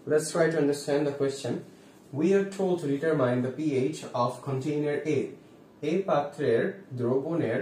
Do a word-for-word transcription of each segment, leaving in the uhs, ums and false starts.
let's try to understand the question. We are told to determine the pH of container A. A পাত্রের দ্রবণের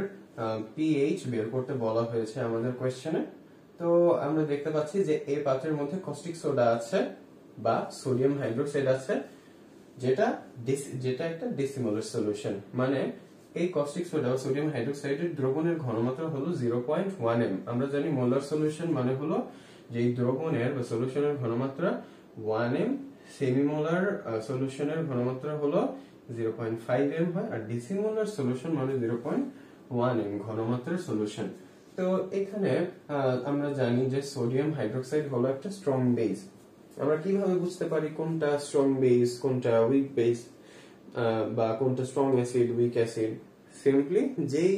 pH বের করতে বলা হয়েছে আমাদের কোশ্চেনে। তো আমরা দেখতে পাচ্ছি যে এই পাত্রের মধ্যে কস্টিক সোডা আছে বা সোডিয়াম হাইড্রোক্সাইড আছে, যেটা যেটা একটা ডেসিমোলার সলিউশন। মানে এই কস্টিক সোডা বা সোডিয়াম হাইড্রোক্সাইডের দ্রবণের ঘনমাত্রা হলো জিরো পয়েন্ট ওয়ান এম। আমরা জানি মোলার সলিউশন মানে হলো যে এই দ্রবণের বা সলিউশনের ঘনমাত্রা ওয়ান এম, সেমিমোলার সলিউশনের ঘনমাত্রা হলো জিরো পয়েন্ট ফাইভ এম হয়, আর ডেসিমোলার সলিউশন মানে জিরো পয়েন্ট ওয়ান এম ঘনমাত্রার সলিউশন। তো এখানে আমরা জানি যে সোডিয়াম হাইড্রোক্সাইড হলো একটা স্ট্রং বেস। আমরা কিভাবে বুঝতে পারি কোনটা স্ট্রং বেস কোনটা উইক বেস বা কোনটা strong acid weak acid? Simply যেই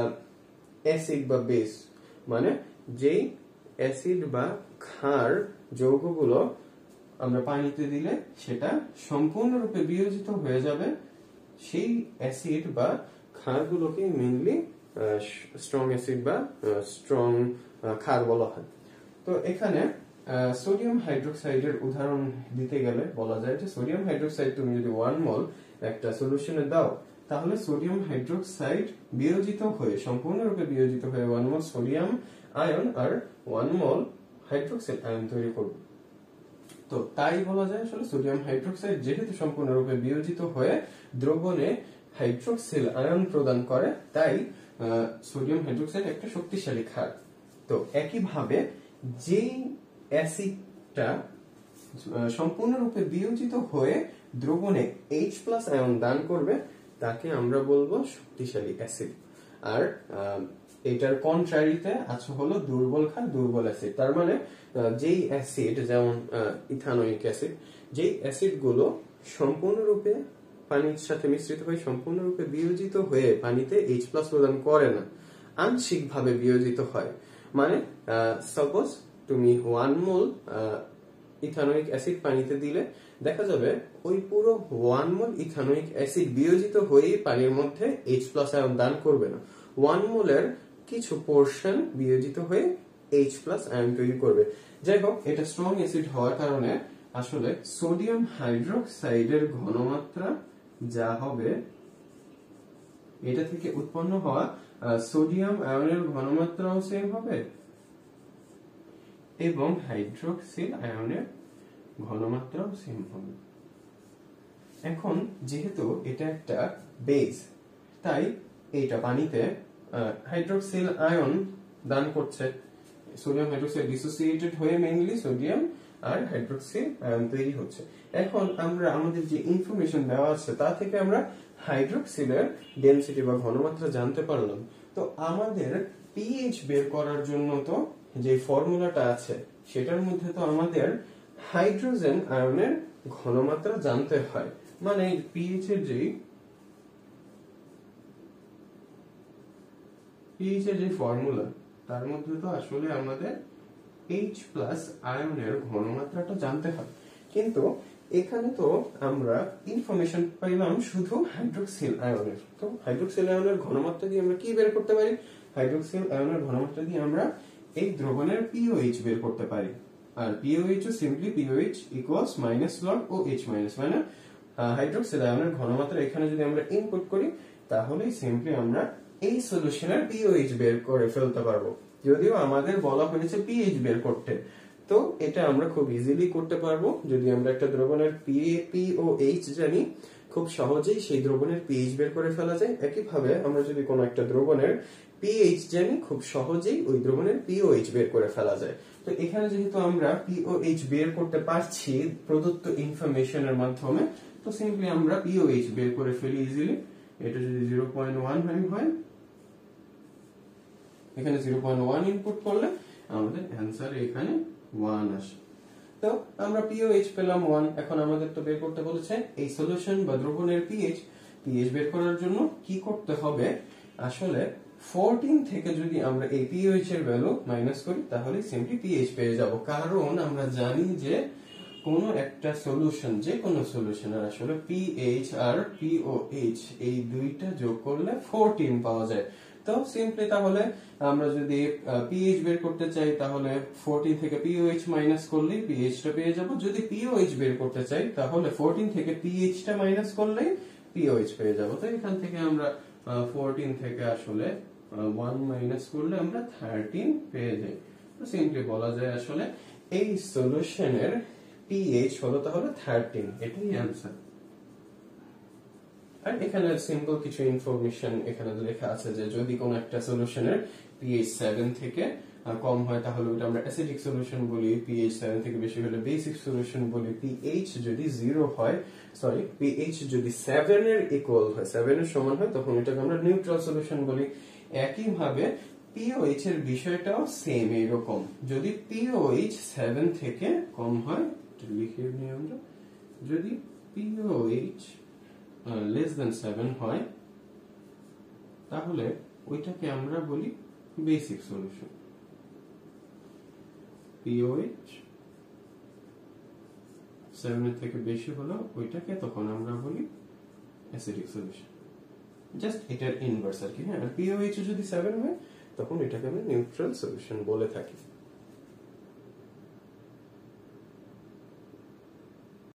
অ্যাসিড বা বেস মানে যেই অ্যাসিড বা ক্ষার যৌগগুলো আমরা পানিতে দিলে সেটা সম্পূর্ণরূপে বিয়োজিত হয়ে যাবে, সেই অ্যাসিড বা ক্ষারগুলোকে মেইনলি স্ট্রং অ্যাসিড বা স্ট্রং ক্ষার বলা হয়। তো এখানে সোডিয়াম হাইড্রোক্সাইডের উদাহরণ দিতে গেলে বলা যায় যে সোডিয়াম হাইড্রোক্সাইড তুমি যদি ওয়ান মোল একটা সলিউশনে দাও, তাহলে সোডিয়াম হাইড্রোক্সাইড বিয়োজিত হয়ে সম্পূর্ণরূপে বিয়োজিত হয়ে ওয়ান মোল সোডিয়াম আয়ন আর ওয়ান মোল হাইড্রোক্সাইড আয়ন তৈরি করবে। তো তাই বলা যায় আসলে সোডিয়াম হাইড্রোক্সাইড যেহেতু সম্পূর্ণরূপে বিয়োজিত হয়ে দ্রবণে হাইড্রোক্সিল আয়ন প্রদান করে, তাই সোডিয়াম হাইড্রোক্সাইড একটা শক্তিশালী ক্ষার। তো একইভাবে যেই অ্যাসিডটা সম্পূর্ণরূপে বিয়োজিত হয়ে দ্রবণে H প্লাস আয়ন দান করবে তাকে আমরা বলবো শক্তিশালী অ্যাসিড। আর এটার কন্ট্রারিতে আছে হলো দুর্বল ক্ষার, দুর্বল অ্যাসিড। তার মানে যেই অ্যাসিড যেমন ইথানোয়িক অ্যাসিড, যেই অ্যাসিড গুলো সম্পূর্ণরূপে পানির সাথে মিশ্রিত হয়ে সম্পূর্ণরূপে বিয়োজিত হয়ে পানিতে H প্লাস প্রদান করে না, আংশিকভাবে বিয়োজিত হয়। মানে সাপোজ তুমি ওয়ান মোল ইথানোয়িক অ্যাসিড পানিতে দিলে দেখা যাবে ওই পুরো ওয়ান মোল ইথানোয়িক অ্যাসিড বিয়োজিত হয়ে পানির মধ্যে H প্লাস আয়ন দান করবে না, ওয়ান মোলের কিছু পোর্শন বিয়োজিত হয়ে H প্লাস আয়ন তৈরি করবে। যাই হোক, এটা স্ট্রং অ্যাসিড হওয়ার কারণে আসলে সোডিয়াম হাইড্রোক্সাইডের ঘনমাত্রা যা হবে এটা থেকে উৎপন্ন হওয়া সোডিয়াম আয়নের ঘনমাত্রাও সেম হবে এবং হাইড্রোক্সিল আয়নের ঘনমাত্রাও সেম হবে। এখন যেহেতু এটা একটা বেস, তাই এটা পানিতে হাইড্রোক্সিল আয়ন দান করছে। সোডিয়াম হাইড্রোক্সাইড ডিসোসিয়েটেড হয়ে মেইনলি সোডিয়াম আর হাইড্রোক্সিল আয়ন তৈরি হচ্ছে। এখন আমরা আমাদের যে ইনফরমেশন দেওয়া আছে তা থেকে আমরা হাইড্রোক্সিলের ডেনসিটি বা ঘনমাত্রা জানতে পারলাম। তো আমাদের পিএইচ বের করার জন্য তো যে ফর্মুলাটা আছে সেটার মধ্যে তো আমাদের হাইড্রোজেন আয়নের ঘনমাত্রা জানতে হয়। মানে পিএইচ এর যে পিএইচ এর যে ফর্মুলা তার মধ্যে তো আসলে আমাদের H প্লাস আয়নের ঘনমাত্রাটা জানতে হয়, কিন্তু এখানে তো আমরা ইনফরমেশন পাইলাম শুধু হাইড্রোক্সিল আয়নের। তো হাইড্রোক্সিল আয়নের ঘনমাত্রা দিয়ে আমরা কি বের করতে পারি? হাইড্রোক্সিল আয়নের ঘনমাত্রা দিয়ে আমরা এই দ্রবণের পিওএইচ বের করতে পারি। আর পিওএইচ ও simply pOH equals minus log O H minus, মানে হাইড্রোক্সিল আয়নের ঘনমাত্রা এখানে যদি আমরা ইনপুট করি তাহলেই সিম্পলি আমরা এই সলিউশনের পিওএইচ বের করে ফেলতে পারবো। যদিও আমাদের বলা হয়েছে পিএইচ বের করতে, তো এটা আমরা খুব ইজিলি করতে পারবো যদি আমরা একটা দ্রবণের পিওএইচ জানি, খুব সহজেই সেই দ্রবণের পিএইচ বের করে ফেলা যায়। একইভাবে আমরা যদি কোনো একটা দ্রবণের পিএইচ জানি, খুব সহজেই ওই দ্রবণের পিওএইচ বের করে ফেলা যায়। তো এখানে যেহেতু আমরা পিওএইচ বের করতে পারছি প্রদত্ত ইনফরমেশনের মাধ্যমে, তো সিম্পলি আমরা পিওএইচ বের করে ফেলি ইজিলি। এটা যদি জিরো পয়েন্ট ওয়ান হয়, এখানে জিরো পয়েন্ট ওয়ান ইনপুট করলে আমাদের অ্যান্সার এখানে ওয়ান আসে। তো আমরা পিওএইচ পেলাম ওয়ান। এখন আমাদের তো বের করতে বলেছে এই সলিউশন বা দ্রবণের পিএইচ। পিএইচ বের করার জন্য কি করতে হবে? আসলে চোদ্দ থেকে যদি আমরা এই পিওএইচ এর ভ্যালু মাইনাস করি তাহলে সিম্পলি পিএইচ পেয়ে যাব, কারণ আমরা জানি যে কোন একটা সলিউশন, যে কোনো সলিউশনের আসলে পিএইচ আর পিওএইচ এই দুইটা যোগ করলে চোদ্দ পাওয়া যায়। তো সিম্পলি তাহলে আমরা যদি পিএইচ বের করতে চাই তাহলে চোদ্দ থেকে পিওএইচ মাইনাস করলেই পিএইচ টা পেয়ে যাব। যদি পিওএইচ বের করতে চাই তাহলে চোদ্দ থেকে পিএইচ টা মাইনাস করলেই পিওএইচ পেয়ে যাব। তো এখান থেকে আমরা চোদ্দ থেকে আসলে এক মাইনাস করলে আমরা তেরো পেয়ে যাই। তো সিম্পলি বলা যায় আসলে এই সলিউশনের পিএইচ হলো তাহলে তেরো, এটাই आंसर। আর এখানে সিম্পল কিছু ইনফরমেশন এখানে লেখা আছে যে যদি কোন একটা সলিউশনের পিএইচ সাত থেকে কম হয় তাহলে ওটা আমরা অ্যাসিডিক সলিউশন বলি, পিএইচ সাত থেকে বেশি হলে বেসিক সলিউশন বলি। পিএইচ যদি জিরো হয়, সরি পিএইচ যদি সাত এর ইকুয়াল হয়, সাত এর সমান হয়, তখন এটাকে আমরা নিউট্রাল সলিউশন বলি। একই ভাবে পিওএইচ এর বিষয়টাও সেম এরকম, যদি পিওএইচ সাত থেকে কম হয়, এটা লিখে নিই আমরা, যদি পিওএইচ লেস দেন সাত হয় তাহলে ওইটাকে আমরা বলি বেসিক সলিউশন। পিওএইচ সাত থেকে বেশি হলো ওইটাকে তখন আমরা বলি অ্যাসিডিক সলিউশন। জাস্ট এটার ইনভার্স আর কি। হ্যাঁ, পিওএইচ যদি সাত হয় তখন এটাকে আমরা নিউট্রাল সলিউশন বলে থাকি।